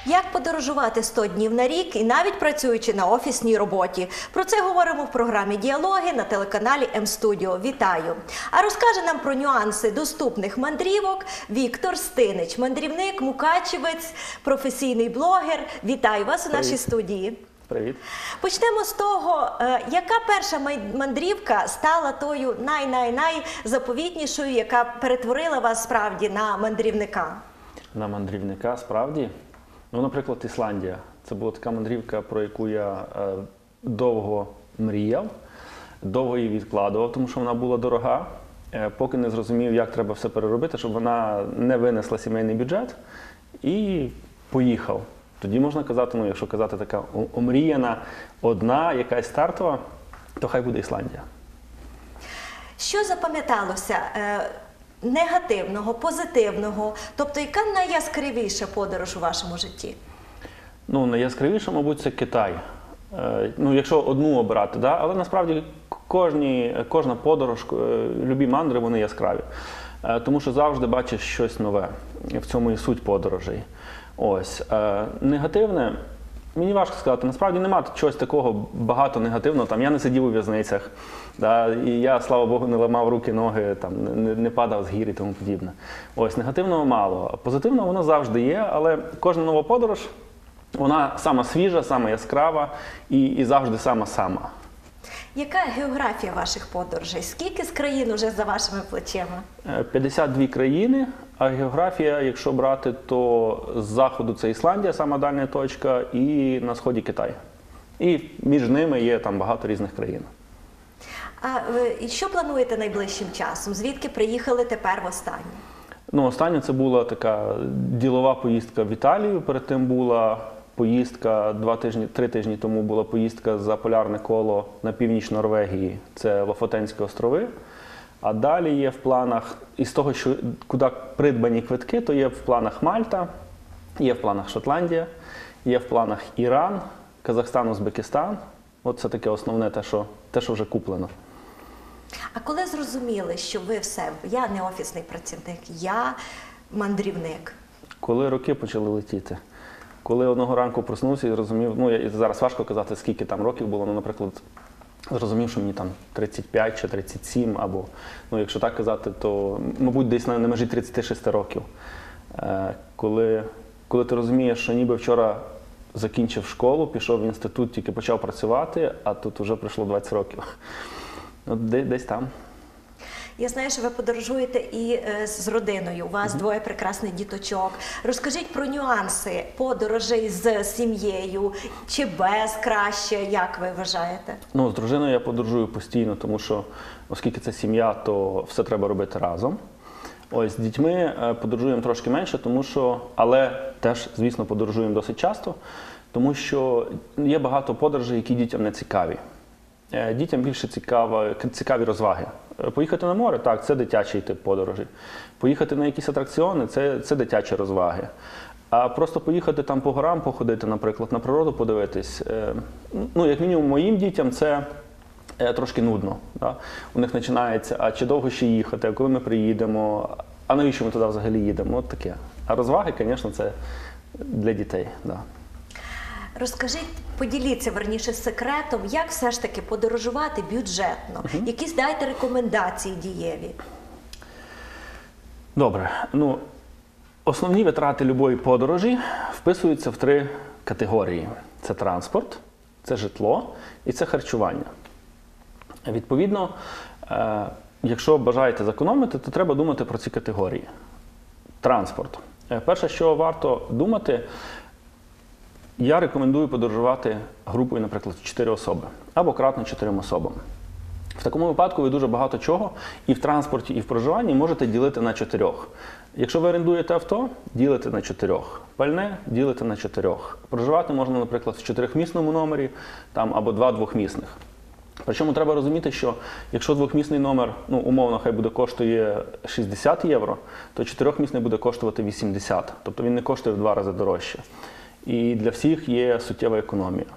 Як подорожувати 100 днів на рік і навіть працюючи на офісній роботі? Про це говоримо в програмі «Діалоги» на телеканалі М-студіо. Вітаю! А розкаже нам про нюанси доступних мандрівок Віктор Стинич, мандрівник, мукачівець, професійний блогер. Вітаю вас у нашій студії. Привіт. Почнемо з того, яка перша мандрівка стала тою найзаповітнішою, яка перетворила вас справді на мандрівника? На мандрівника, справді? Ну, наприклад, Ісландія. Це була така мандрівка, про яку я довго мріяв, довго її відкладував, тому що вона була дорога, поки не зрозумів, як треба все переробити, щоб вона не винесла сімейний бюджет, і поїхав. Тоді можна казати, ну, якщо казати така омріяна, одна, якась стартова, то хай буде Ісландія. Що запам'яталося негативного, позитивного? Тобто, яка найяскравіша подорож у вашому житті? Ну, найяскравіша, мабуть, це Китай. Ну, якщо одну обирати, да? Але насправді кожна подорож, любі мандри, вони яскраві. Тому що завжди бачиш щось нове. В цьому і суть подорожей. Ось. Негативне, мені важко сказати, насправді немає чогось такого багато негативного. Там, я не сидів у в'язницях, да, і я, слава Богу, не ламав руки, ноги, там, не падав з гір і тому подібне. Ось, негативного мало. Позитивного воно завжди є, але кожна нова подорож, вона сама свіжа, сама яскрава і завжди сама. Яка географія ваших подорожей? Скільки з країн уже за вашими плечима? 52 країни, а географія, якщо брати, то з заходу це Ісландія, сама дальня точка, і на сході Китай. І між ними є там багато різних країн. І що плануєте найближчим часом? Звідки приїхали тепер востаннє? Ну, останнє це була така ділова поїздка в Італію, перед тим була поїздка 3 тижні тому була поїздка за полярне коло на північ Норвегії, це Лофотенські острови. А далі є в планах, із того, що куди придбані квитки, то є в планах Мальта, є в планах Шотландія, є в планах Іран, Казахстан, Узбекистан. От це таке основне, те, що вже куплено. А коли зрозуміли, що ви все, я не офісний працівник, я мандрівник? Коли роки почали летіти. Коли одного ранку проснувся і зрозумів, ну, зараз важко казати, скільки там років було, ну, наприклад, зрозумів, що мені там 35 чи 37, або, ну, якщо так казати, то, мабуть, десь на межі 36 років. Коли ти розумієш, що ніби вчора закінчив школу, пішов в інститут, тільки почав працювати, а тут вже пройшло 20 років. От десь там. Я знаю, що ви подорожуєте і з родиною. У вас двоє прекрасних діточок. Розкажіть про нюанси подорожей з сім'єю. Чи без краще, як ви вважаєте? Ну, з дружиною я подорожую постійно, тому що, оскільки це сім'я, то все треба робити разом. Ось, з дітьми подорожуємо трошки менше, але теж, звісно, подорожуємо досить часто, тому що є багато подорожей, які дітям не цікаві. Дітям більше цікаві розваги. Поїхати на море – так, це дитячий тип подорожі. Поїхати на якісь атракціони – це дитячі розваги. А просто поїхати там по горам, походити, наприклад, на природу подивитись, ну, як мінімум, моїм дітям це трошки нудно. Да? У них починається, а чи довго ще їхати, а коли ми приїдемо, а навіщо ми туди взагалі їдемо, от таке. А розваги, звісно, це для дітей, да. Розкажіть, поділіться, верніше, секретом, як все ж таки подорожувати бюджетно. Якісь дайте рекомендації дієві. Добре. Ну, основні витрати будь-якої подорожі вписуються в 3 категорії. Це транспорт, це житло і це харчування. Відповідно, якщо бажаєте зекономити, то треба думати про ці категорії. Транспорт. Перше, що варто думати, я рекомендую подорожувати групою, наприклад, 4 особи або кратно 4 особам. В такому випадку ви дуже багато чого і в транспорті, і в проживанні можете ділити на 4. Якщо ви орендуєте авто, ділите на 4. Пальне ділите на 4. Проживати можна, наприклад, в 4-місному номері там, або 2 двохмісних. Причому треба розуміти, що якщо двохмісний номер, ну, умовно, хай буде коштує 60 євро, то 4-місний буде коштувати 80. Тобто він не коштує в 2 рази дорожче. І для всіх є суттєва економія.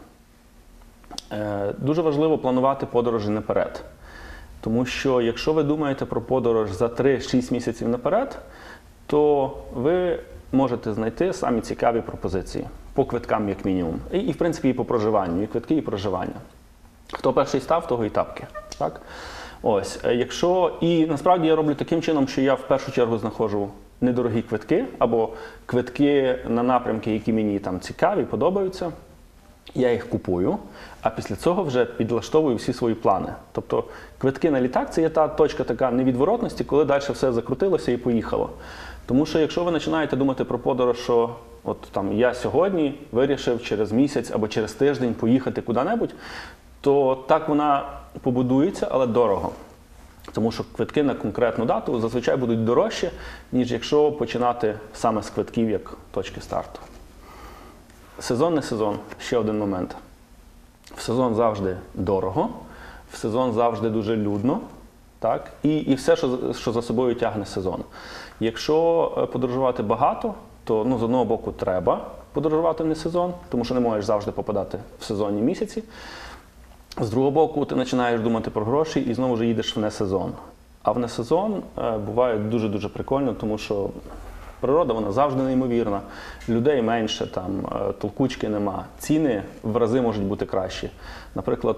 Дуже важливо планувати подорожі наперед. Тому що якщо ви думаєте про подорож за 3-6 місяців наперед, то ви можете знайти самі цікаві пропозиції по квиткам, як мінімум. І в принципі, і по проживанню, і квитки, і проживання. Хто перший став, того і тапки. Так? Ось, і насправді я роблю таким чином, що я в першу чергу знаходжу недорогі квитки, або квитки на напрямки, які мені там цікаві, подобаються. Я їх купую, а після цього вже підлаштовую всі свої плани. Тобто квитки на літак – це є та точка така невідворотності, коли далі все закрутилося і поїхало. Тому що якщо ви починаєте думати про подорож, що от там я сьогодні вирішив через місяць або через тиждень поїхати куди-небудь, то так вона побудується, але дорого. Тому що квитки на конкретну дату зазвичай будуть дорожчі, ніж якщо починати саме з квитків як точки старту. Сезон не сезон. Ще один момент. В сезон завжди дорого, в сезон завжди дуже людно, так? І все, що за собою тягне сезон. Якщо подорожувати багато, то з одного боку треба подорожувати не сезон, тому що не можеш завжди попадати в сезонні місяці. З другого боку, ти починаєш думати про гроші і знову ж їдеш в несезон. А в несезон буває дуже-дуже прикольно, тому що природа, вона завжди неймовірна, людей менше, там, толкучки нема, ціни в рази можуть бути кращі. Наприклад,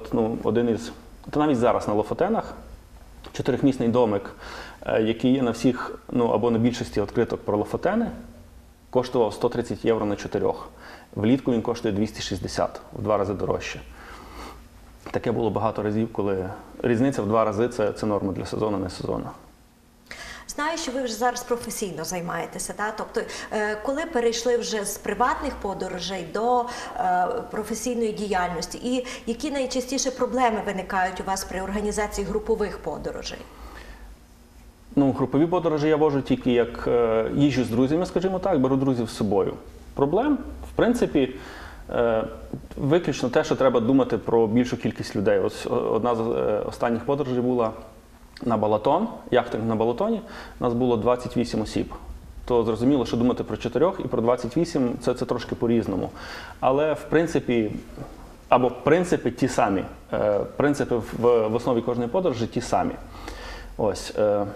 то навіть зараз на Лофотенах, 4-місний домик, який є на всіх, або на більшості відкриток про Лофотени, коштував 130 євро на 4. Влітку він коштує 260, в 2 рази дорожче. Таке було багато разів, коли різниця в 2 рази – це норма для сезону, не сезону. Знаю, що ви вже зараз професійно займаєтеся, так? Тобто, коли перейшли вже з приватних подорожей до професійної діяльності, і які найчастіше проблеми виникають у вас при організації групових подорожей? Групові подорожі я вожу тільки як їжджу з друзями, скажімо так, беру друзів з собою. Проблем, в принципі, виключно те, що треба думати про більшу кількість людей. Ось одна з останніх подорожей була на Балатон, яхтинг на Балатоні, нас було 28 осіб. То зрозуміло, що думати про 4 і про 28 – це трошки по-різному. Але в принципі ті самі. Принципи в основі кожної подорожі ті самі. Ось.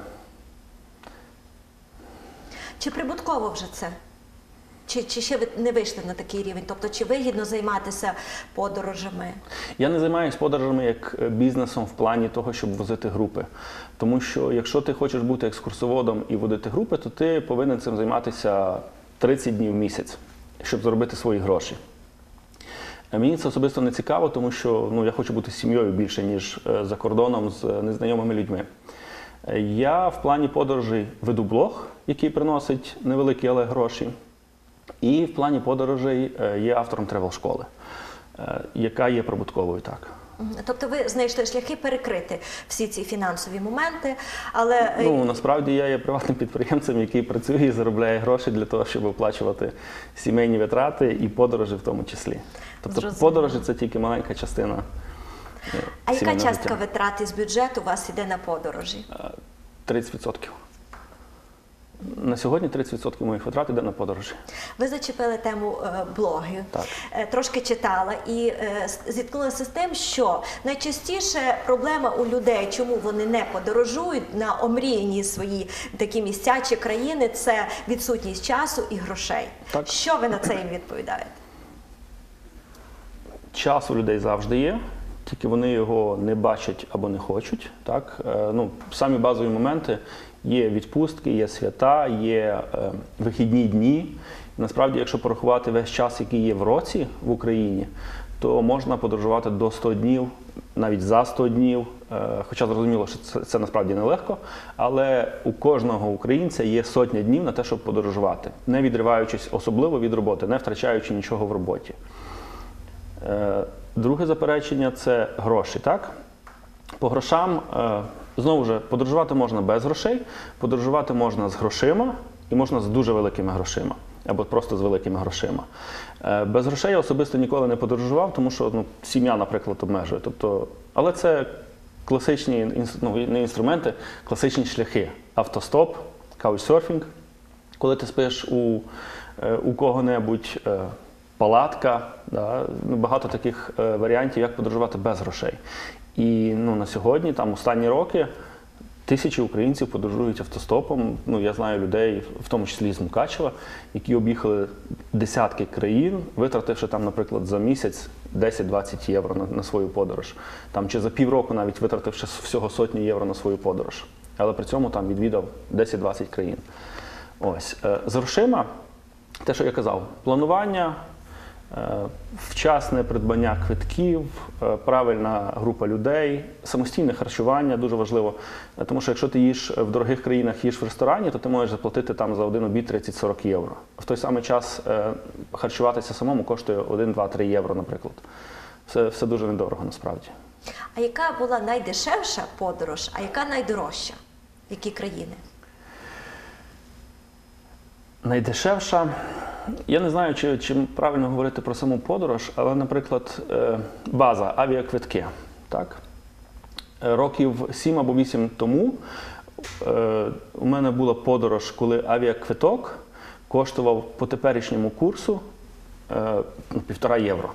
Чи прибутково вже це? Чи ще ви не вийшли на такий рівень? Тобто, чи вигідно займатися подорожами? Я не займаюся подорожами як бізнесом в плані того, щоб возити групи. Тому що, якщо ти хочеш бути екскурсоводом і водити групи, то ти повинен цим займатися 30 днів в місяць, щоб заробити свої гроші. Мені це особисто не цікаво, тому що я хочу бути з сім'єю більше, ніж за кордоном з незнайомими людьми. Я в плані подорожей веду блог, який приносить невеликі, але гроші. І в плані подорожей є автором тревел-школи, яка є прибутковою, так. Тобто ви знайшли шляхи перекрити всі ці фінансові моменти, але… Насправді я є приватним підприємцем, який працює і заробляє гроші для того, щоб оплачувати сімейні витрати і подорожі в тому числі. Тобто подорожі – це тільки маленька частина сімейного життя. А яка частка життя. витрат із бюджету у вас йде на подорожі? 30%. На сьогодні 30% моїх витрат йде на подорожі. Ви зачепили тему блогів. Так. Трошки читала і зіткнулася з тим, що найчастіше проблема у людей, чому вони не подорожують на омріяні свої такі місця чи країни, це відсутність часу і грошей. Так. Що ви на це їм відповідаєте? Час у людей завжди є, тільки вони його не бачать або не хочуть. Так? Самі базові моменти – є відпустки, є свята, є вихідні дні. Насправді, якщо порахувати весь час, який є в році в Україні, то можна подорожувати до 100 днів, навіть за 100 днів. Хоча зрозуміло, що це насправді нелегко, але у кожного українця є сотня днів на те, щоб подорожувати, не відриваючись особливо від роботи, не втрачаючи нічого в роботі. Друге заперечення – це гроші, так? По грошам, знову ж, подорожувати можна без грошей, подорожувати можна з грошима і можна з дуже великими грошима, або просто з великими грошима. Без грошей я особисто ніколи не подорожував, тому що сім'я, наприклад, обмежує. Але це класичні не інструменти, класичні шляхи. Автостоп, каучсерфінг, коли ти спиш у кого-небудь, палатка, багато таких варіантів, як подорожувати без грошей. І на сьогодні, останні роки, Тисячі українців подорожують автостопом. Ну, я знаю людей, в тому числі з Мукачева, які об'їхали десятки країн, витративши там, наприклад, за місяць 10-20 євро на свою подорож. Там, чи за півроку навіть витративши всього сотню євро на свою подорож. Але при цьому там відвідав 10-20 країн. Ось. З грошима, те, що я казав, планування, вчасне придбання квитків, правильна група людей, самостійне харчування дуже важливо. Тому що якщо ти їш в дорогих країнах, їш в ресторані, то ти можеш заплатити там за один обід 30-40 євро. В той самий час харчуватися самому коштує 1-2-3 євро, наприклад. Все дуже недорого насправді. А яка була найдешевша подорож, а яка найдорожча? Які країни? Найдешевша, я не знаю, чи правильно говорити про саму подорож, але, наприклад, база, авіаквитки. Так? Років 7 або 8 тому у мене була подорож, коли авіаквиток коштував по теперішньому курсу 1,5 євро.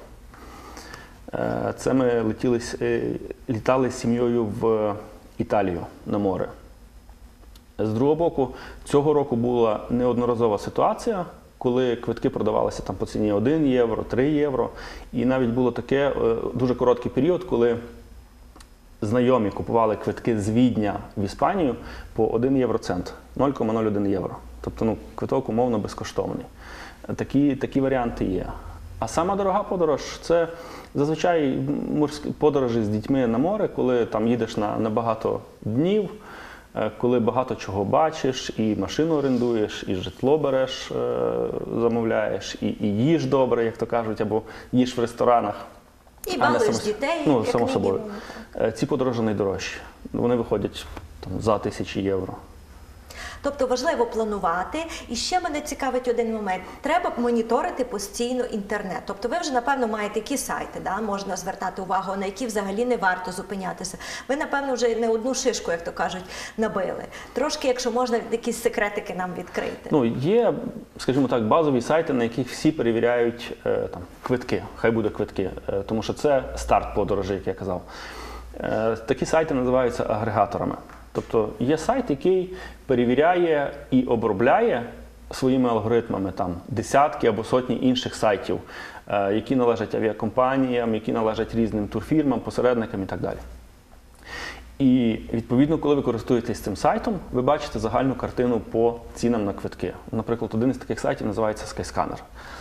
Це ми літали з сім'єю в Італію на море. З другого боку, цього року була неодноразова ситуація, коли квитки продавалися там по ціні 1 євро, 3 євро. І навіть було таке дуже короткий період, коли знайомі купували квитки з Відня в Іспанію по 1 євроцент, 0,01 євро. Тобто квиток умовно безкоштовний. Такі варіанти є. А сама дорога подорож – це зазвичай подорожі з дітьми на море, коли там їдеш на багато днів, коли багато чого бачиш, і машину орендуєш, і житло береш, замовляєш, і їж добре, як то кажуть, або їж в ресторанах. І балуєш дітей, ну, як само собою. мінімум. Ці подорожі найдорожчі. Вони виходять там, за 1000 євро. Тобто важливо планувати. І ще мене цікавить один момент. Треба моніторити постійно інтернет. Тобто ви вже, напевно, маєте які сайти, да? Можна звертати увагу, на які взагалі не варто зупинятися. Ви, напевно, вже не одну шишку, як то кажуть, набили. Трошки, якщо можна, якісь секретики нам відкрити. Ну, є, скажімо так, базові сайти, на яких всі перевіряють там, квитки. Хай буде квитки. Тому що це старт подорожі, як я казав. Такі сайти називаються агрегаторами. Тобто є сайт, який перевіряє і обробляє своїми алгоритмами там, десятки або сотні інших сайтів, які належать авіакомпаніям, які належать різним турфірмам, посередникам і так далі. І, відповідно, коли ви користуєтесь цим сайтом, ви бачите загальну картину по цінам на квитки. Наприклад, один із таких сайтів називається Skyscanner.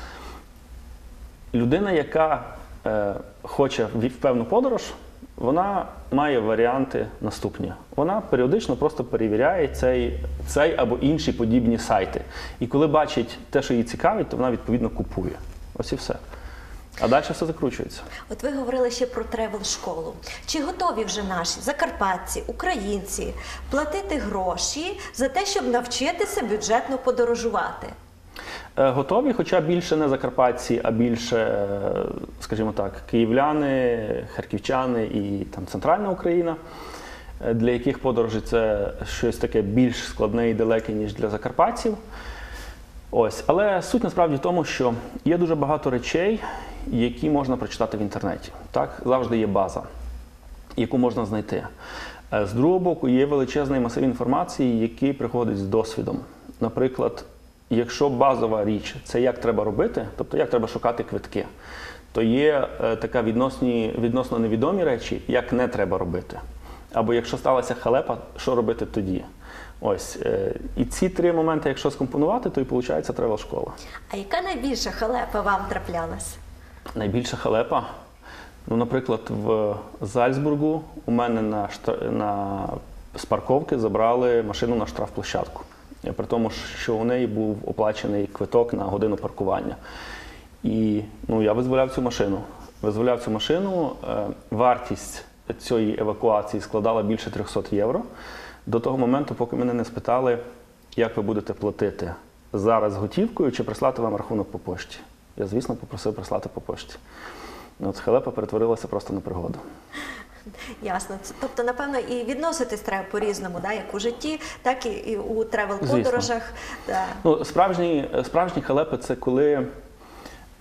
Людина, яка хоче в певну подорож, вона має варіанти наступні. Вона періодично просто перевіряє цей або інші подібні сайти. І коли бачить те, що її цікавить, то вона, відповідно, купує. Ось і все. А далі все закручується. От ви говорили ще про тревел-школу. Чи готові вже наші закарпатці, українці платити гроші за те, щоб навчитися бюджетно подорожувати? Готові, хоча більше не закарпатці, а більше, скажімо так, київляни, харківчани і там центральна Україна, для яких подорожі це щось таке більш складне і далеке, ніж для закарпатців. Ось. Але суть насправді в тому, що є дуже багато речей, які можна прочитати в інтернеті. Так? Завжди є база, яку можна знайти. З другого боку, є величезний масив інформації, який приходить з досвідом. Наприклад, якщо базова річ – це як треба робити, тобто як треба шукати квитки, то є така відносно невідомі речі, як не треба робити. Або якщо сталася халепа, що робити тоді. Ось. І ці три моменти, якщо скомпонувати, то і виходить тревел-школа. А яка найбільша халепа вам траплялась? Найбільша халепа? Ну, наприклад, в Зальцбургу у мене з парковки забрали машину на штрафплощадку. При тому, що у неї був оплачений квиток на годину паркування. І я визволяв цю машину. Вартість цієї евакуації складала більше 300 євро. До того моменту, поки мене не спитали, як ви будете платити зараз готівкою чи прислати вам рахунок по пошті. Я, звісно, попросив прислати по пошті. От халепа перетворилася просто на пригоду. Ясно. Тобто, напевно, і відноситись треба по-різному, да? Як у житті, так і у тревел-подорожах. Да. Ну, справжні халепи – це коли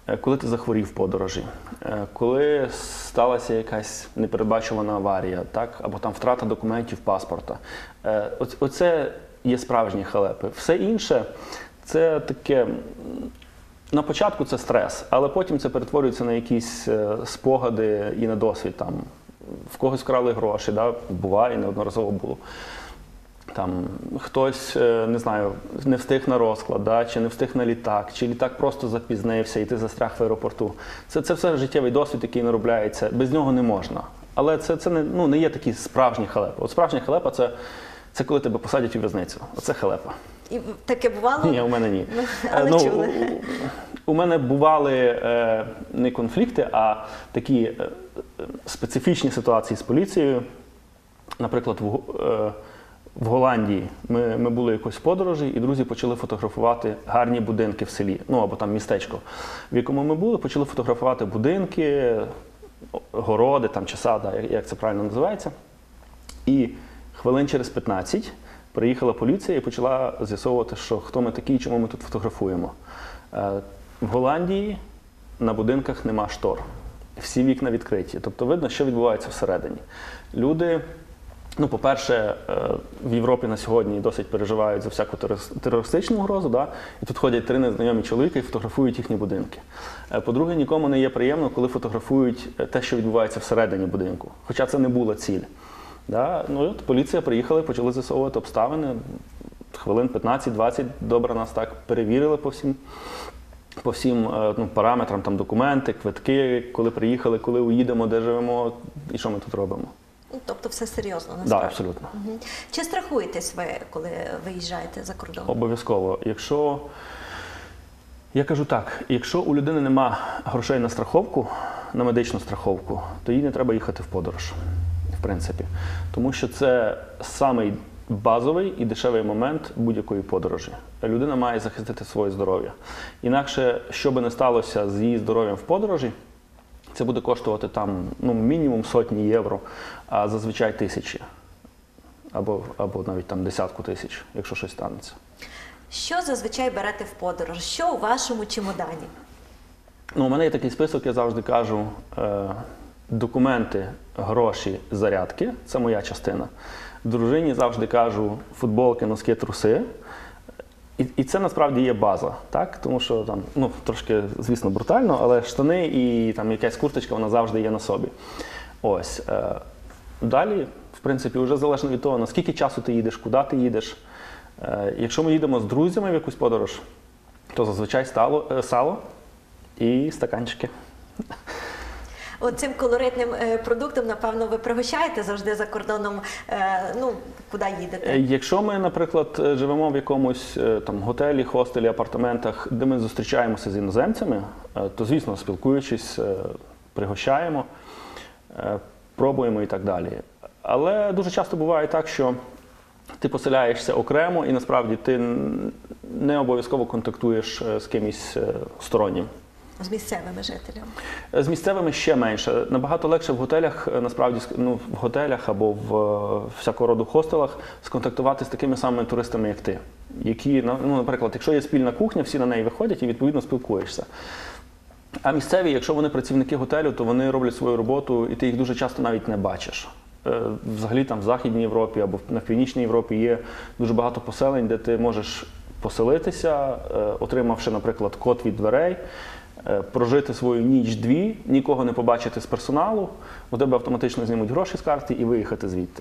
коли ти захворів в подорожі, коли сталася якась непередбачувана аварія, так? Або там втрата документів, паспорта. Оце є справжні халепи. Все інше – це таке, на початку це стрес, але потім це перетворюється на якісь спогади і на досвід. Там, в когось вкрали гроші, да? Буває, неодноразово було. Там хтось, не знаю, не встиг на розклад, да, чи не встиг на літак, чи літак просто запізнився і ти застряг в аеропорту. Це все життєвий досвід, який наробляється. Без нього не можна. Але це не є такі справжні халепи. От справжня халепа – це коли тебе посадять у в'язницю. Оце халепа. І таке бувало? Ні, у мене ні. Але чули. У мене бували не конфлікти, а такі специфічні ситуації з поліцією. Наприклад, в Голландії ми були якось в подорожі, і друзі почали фотографувати гарні будинки в селі, ну або там містечко, в якому ми були, почали фотографувати будинки, городи там, чи сада, як це правильно називається. І хвилин через 15 приїхала поліція і почала з'ясовувати, що хто ми такі і чому ми тут фотографуємо. В Голландії на будинках нема штор, всі вікна відкриті, тобто видно, що відбувається всередині. Люди... Ну, по-перше, в Європі на сьогодні досить переживають за всяку терористичну угрозу, да? І тут ходять 3 незнайомі чоловіки і фотографують їхні будинки. По-друге, нікому не є приємно, коли фотографують те, що відбувається всередині будинку, хоча це не була ціль. Да? Ну, і от поліція приїхала і почали з'ясовувати обставини. Хвилин 15-20 добре нас так перевірили по всім параметрам, там документи, квитки, коли приїхали, коли уїдемо, де живемо і що ми тут робимо. Тобто все серйозно, насправді? Так, абсолютно. Угу. Чи страхуєтесь ви, коли виїжджаєте за кордон? Обов'язково. Я кажу так, якщо у людини нема грошей на страховку, на медичну страховку, то їй не треба їхати в подорож, в принципі. Тому що це самий базовий і дешевий момент будь-якої подорожі. Людина має захистити своє здоров'я. Інакше, що би не сталося з її здоров'ям в подорожі, це буде коштувати там, мінімум сотні євро, а зазвичай 1000. Або навіть там 10 тисяч, якщо щось станеться. Що зазвичай берете в подорож? Що у вашому чемодані? У мене є такий список, я завжди кажу, документи, гроші, зарядки – це моя частина. Дружині завжди кажу футболки, носки, труси. І це насправді є база, так? Тому що там, трошки, звісно, брутально, але штани і там якась курточка, вона завжди є на собі. Ось. Далі, в принципі, вже залежно від того, наскільки часу ти їдеш, куди ти їдеш. Якщо ми їдемо з друзями в якусь подорож, то зазвичай сало і стаканчики. Цим колоритним продуктом, напевно, ви пригощаєте завжди за кордоном, куди їдете? Якщо ми, наприклад, живемо в якомусь там готелі, хостелі, апартаментах, де ми зустрічаємося з іноземцями, то, звісно, спілкуючись, пригощаємо, пробуємо і так далі. Але дуже часто буває так, що ти поселяєшся окремо і, насправді, ти не обов'язково контактуєш з кимось стороннім. З місцевими жителями? З місцевими ще менше. Набагато легше в готелях, насправді, в готелях або в всякого роду хостелах сконтактувати з такими самими туристами, як ти. Які, наприклад, якщо є спільна кухня, всі на неї виходять і, відповідно, спілкуєшся. А місцеві, якщо вони працівники готелю, то вони роблять свою роботу, і ти їх дуже часто навіть не бачиш. Взагалі, там в Західній Європі або в Північній Європі є дуже багато поселень, де ти можеш поселитися, отримавши, наприклад, код від дверей, прожити свою ніч-дві, нікого не побачити з персоналу, у тебе автоматично знімуть гроші з карти і виїхати звідти.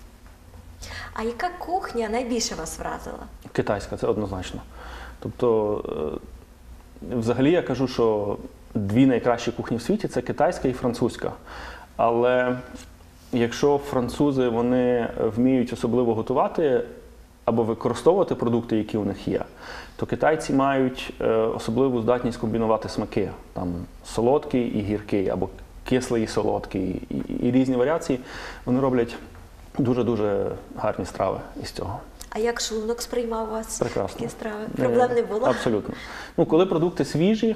А яка кухня найбільше вас вразила? Китайська, це однозначно. Тобто, взагалі я кажу, що 2 найкращі кухні в світі – це китайська і французька. Але якщо французи, вони вміють особливо готувати або використовувати продукти, які у них є, то китайці мають особливу здатність комбінувати смаки. Там солодкий і гіркий, або кислий і солодкий, і різні варіації. Вони роблять дуже-дуже гарні страви із цього. А як шлунок сприймав у вас такі страви? Проблем не було? Абсолютно. Коли продукти свіжі,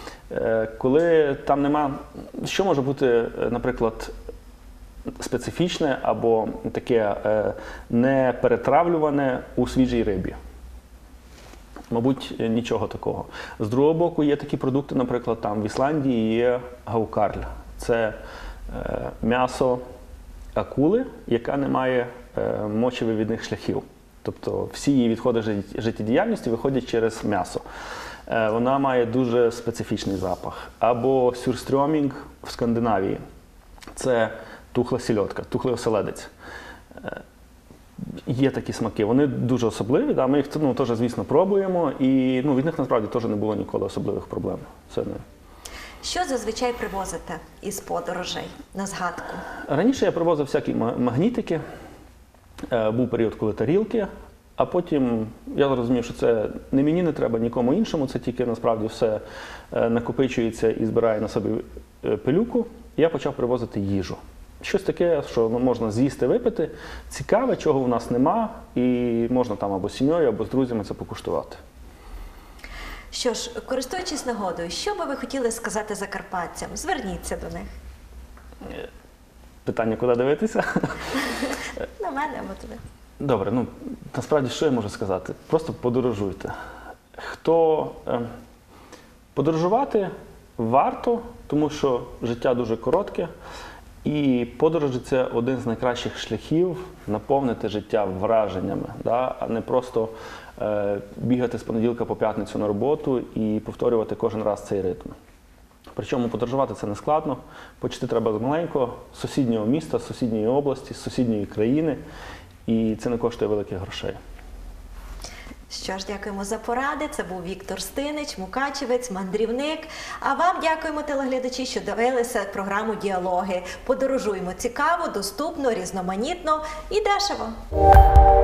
коли там нема... Що може бути, наприклад, специфічне або таке не перетравлюване у свіжій рибі? Мабуть, нічого такого. З другого боку, є такі продукти, наприклад, там в Ісландії є гаукарль. Це м'ясо акули, яка не має мочевивідних шляхів. Тобто всі її відходи життєдіяльності виходять через м'ясо. Вона має дуже специфічний запах. Або сюрстрьомінг в Скандинавії. Це тухла сільодка, тухлий оселедець. Є такі смаки, вони дуже особливі, да? Ми їх теж, звісно, пробуємо, і від них насправді теж не було ніколи особливих проблем. Що зазвичай привозите із подорожей на згадку? Раніше я привозив всякі магнітики, був період, коли тарілки, а потім я зрозумів, що це не мені не треба, нікому іншому, це тільки насправді все накопичується і збирає на собі пилюку. Я почав привозити їжу. Щось таке, що можна з'їсти, випити, цікаве, чого у нас нема, і можна там або з сім'єю, або з друзями це покуштувати. Що ж, користуючись нагодою, що би ви хотіли сказати закарпатцям? Зверніться до них. Питання, куди дивитися? На мене або туди. Добре, насправді, що я можу сказати? Просто подорожуйте. Подорожувати варто, тому що життя дуже коротке, і подорожі – це один з найкращих шляхів наповнити життя враженнями, а не просто бігати з понеділка по п'ятницю на роботу і повторювати кожен раз цей ритм. Причому подорожувати це не складно, почати треба з маленького, з сусіднього міста, з сусідньої області, з сусідньої країни, і це не коштує великих грошей. Що ж, дякуємо за поради. Це був Віктор Стинич, мукачевець, мандрівник. А вам дякуємо, телеглядачі, що дивилися програму «Діалоги». Подорожуємо цікаво, доступно, різноманітно і дешево.